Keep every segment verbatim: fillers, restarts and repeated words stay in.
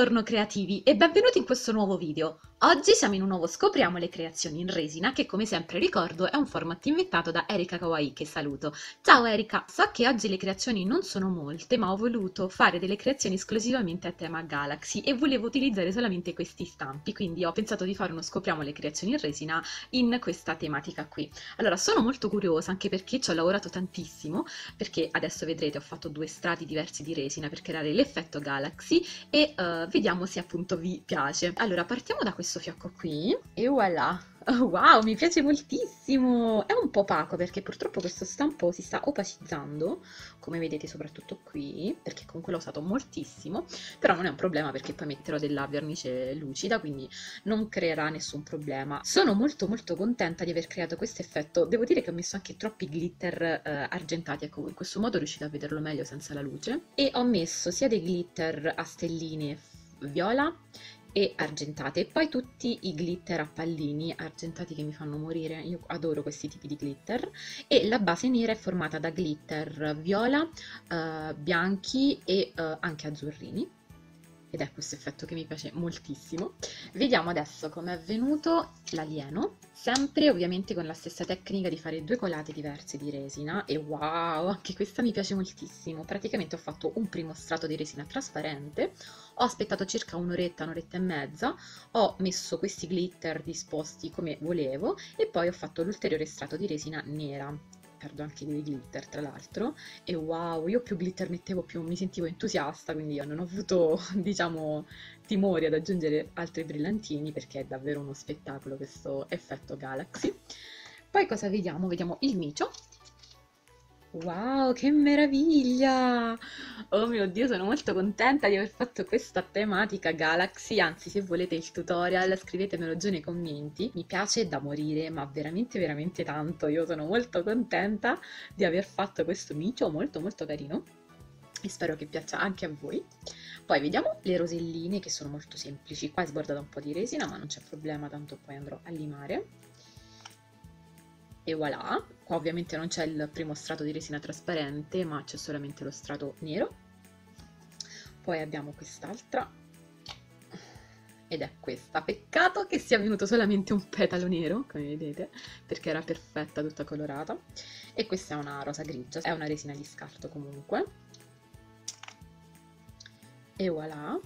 Buongiorno creativi e benvenuti in questo nuovo video. Oggi siamo in un nuovo Scopriamo le creazioni in resina che, come sempre ricordo, è un format inventato da Erika Kawaii, che saluto. Ciao Erika, so che oggi le creazioni non sono molte, ma ho voluto fare delle creazioni esclusivamente a tema Galaxy e volevo utilizzare solamente questi stampi, quindi ho pensato di fare uno Scopriamo le creazioni in resina in questa tematica qui. Allora, sono molto curiosa anche perché ci ho lavorato tantissimo, perché adesso vedrete ho fatto due strati diversi di resina per creare l'effetto Galaxy e uh, vediamo se appunto vi piace. Allora, partiamo da questo fiocco qui e voilà! Oh, wow, mi piace moltissimo! È un po' opaco perché purtroppo questo stampo si sta opacizzando, come vedete soprattutto qui, perché comunque l'ho usato moltissimo, però non è un problema perché poi metterò della vernice lucida, quindi non creerà nessun problema. Sono molto molto contenta di aver creato questo effetto. Devo dire che ho messo anche troppi glitter eh, argentati, ecco, in questo modo riuscite a vederlo meglio senza la luce. E ho messo sia dei glitter a stelline viola e argentate, e poi tutti i glitter a pallini argentati che mi fanno morire. Io adoro questi tipi di glitter. E la base nera è formata da glitter viola, eh, bianchi e eh, anche azzurrini, ed è questo effetto che mi piace moltissimo. Vediamo adesso come è venuto l'alieno, sempre ovviamente con la stessa tecnica di fare due colate diverse di resina, e wow, anche questa mi piace moltissimo. Praticamente ho fatto un primo strato di resina trasparente, ho aspettato circa un'oretta, un'oretta e mezza, ho messo questi glitter disposti come volevo e poi ho fatto l'ulteriore strato di resina nera. Perdo anche dei glitter tra l'altro, e wow, io più glitter mettevo più mi sentivo entusiasta, quindi io non ho avuto, diciamo, timori ad aggiungere altri brillantini perché è davvero uno spettacolo questo effetto Galaxy. Poi cosa vediamo? Vediamo il micio. Wow, che meraviglia! Oh mio Dio, sono molto contenta di aver fatto questa tematica Galaxy, anzi se volete il tutorial scrivetemelo giù nei commenti. Mi piace da morire, ma veramente veramente tanto. Io sono molto contenta di aver fatto questo micio molto molto carino e spero che piaccia anche a voi. Poi vediamo le roselline, che sono molto semplici. Qua è sbordata un po' di resina, ma non c'è problema, tanto poi andrò a limare. E voilà, qua ovviamente non c'è il primo strato di resina trasparente, ma c'è solamente lo strato nero. Poi abbiamo quest'altra, ed è questa. Peccato che sia venuto solamente un petalo nero, come vedete, perché era perfetta, tutta colorata. E questa è una rosa grigia, è una resina di scarto comunque. E voilà.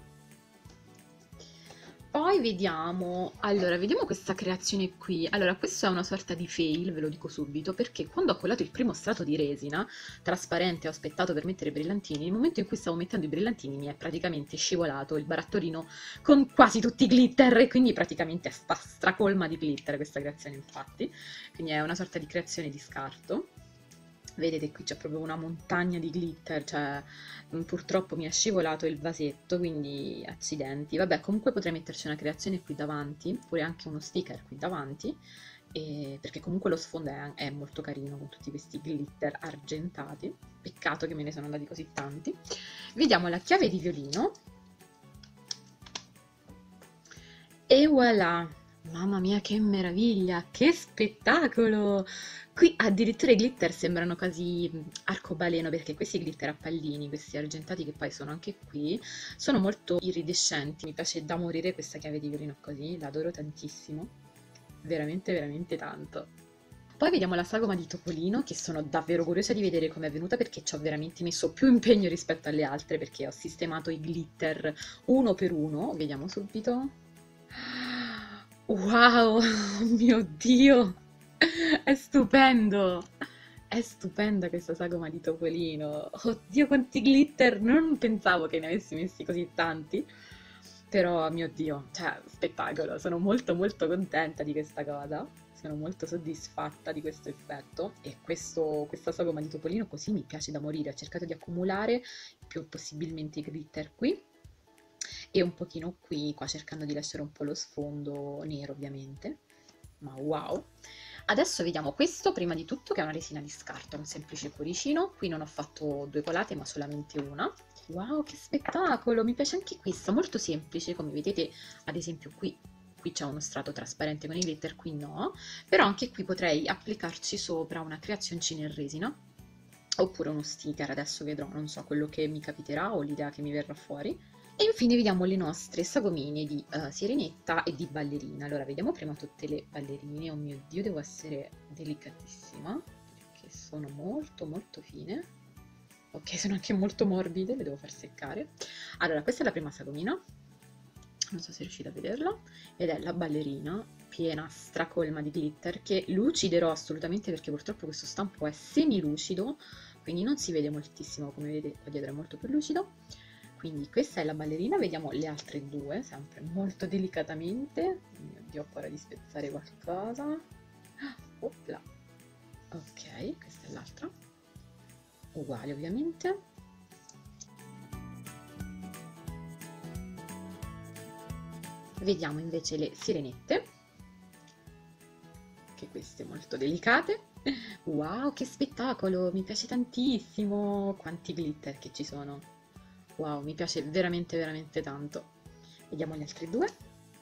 Poi vediamo, allora, vediamo questa creazione qui. Allora, questo è una sorta di fail, ve lo dico subito, perché quando ho collato il primo strato di resina trasparente, ho aspettato per mettere i brillantini, nel momento in cui stavo mettendo i brillantini mi è praticamente scivolato il barattolino con quasi tutti i glitter, e quindi praticamente sta stracolma di glitter questa creazione, infatti. Quindi è una sorta di creazione di scarto. Vedete, qui c'è proprio una montagna di glitter, cioè purtroppo mi è scivolato il vasetto, quindi accidenti. Vabbè, comunque potrei metterci una creazione qui davanti, oppure anche uno sticker qui davanti, e... perché comunque lo sfondo è, è molto carino con tutti questi glitter argentati. Peccato che me ne sono andati così tanti. Vediamo la chiave di violino. E voilà! Mamma mia, che meraviglia, che spettacolo! Qui addirittura i glitter sembrano quasi arcobaleno, perché questi glitter a pallini, questi argentati che poi sono anche qui, sono molto iridescenti. Mi piace da morire questa chiave di violino così, l'adoro tantissimo, veramente veramente tanto. Poi vediamo la sagoma di Topolino, che sono davvero curiosa di vedere com'è venuta, perché ci ho veramente messo più impegno rispetto alle altre, perché ho sistemato i glitter uno per uno. Vediamo subito. Wow, oh mio Dio, è stupendo, è stupenda questa sagoma di Topolino. Oddio, quanti glitter, non pensavo che ne avessi messi così tanti, però mio Dio, cioè spettacolo, sono molto molto contenta di questa cosa, sono molto soddisfatta di questo effetto, e questo, questa sagoma di Topolino così mi piace da morire. Ho cercato di accumulare più possibilmente i glitter qui e un pochino qui, qua cercando di lasciare un po' lo sfondo nero ovviamente, ma wow! Adesso vediamo questo, prima di tutto, che è una resina di scarto, un semplice cuoricino. Qui non ho fatto due colate ma solamente una. Wow, che spettacolo! Mi piace anche questa, molto semplice, come vedete ad esempio qui. Qui c'è uno strato trasparente con i glitter, qui no, però anche qui potrei applicarci sopra una creazioncina in resina, oppure uno sticker, adesso vedrò, non so quello che mi capiterà o l'idea che mi verrà fuori. E infine vediamo le nostre sagomine di uh, sirenetta e di ballerina. Allora vediamo prima tutte le ballerine. Oh mio Dio, devo essere delicatissima perché sono molto molto fine. Ok, sono anche molto morbide, le devo far seccare. Allora, questa è la prima sagomina, non so se riuscite a vederla, ed è la ballerina piena stracolma di glitter, che luciderò assolutamente perché purtroppo questo stampo è semilucido, quindi non si vede moltissimo, come vedete qua dietro è molto più lucido. Quindi questa è la ballerina, vediamo le altre due, sempre molto delicatamente. Oh mio Dio, ho paura di spezzare qualcosa. Ah, opla. Ok, questa è l'altra. Uguale ovviamente. Vediamo invece le sirenette, che queste molto delicate. Wow, che spettacolo, mi piace tantissimo, quanti glitter che ci sono. Wow, mi piace veramente veramente tanto. Vediamo le altre due.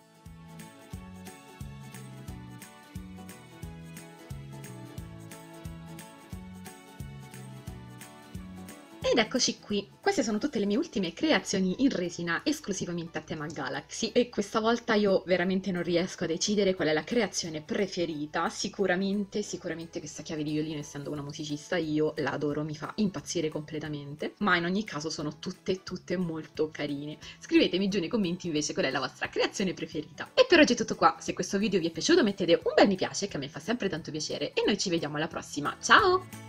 Ed eccoci qui, queste sono tutte le mie ultime creazioni in resina esclusivamente a tema Galaxy e questa volta io veramente non riesco a decidere qual è la creazione preferita. Sicuramente, sicuramente questa chiave di violino, essendo una musicista, io la adoro, mi fa impazzire completamente, ma in ogni caso sono tutte tutte molto carine. Scrivetemi giù nei commenti invece qual è la vostra creazione preferita. E per oggi è tutto qua, se questo video vi è piaciuto mettete un bel mi piace che a me fa sempre tanto piacere e noi ci vediamo alla prossima, ciao!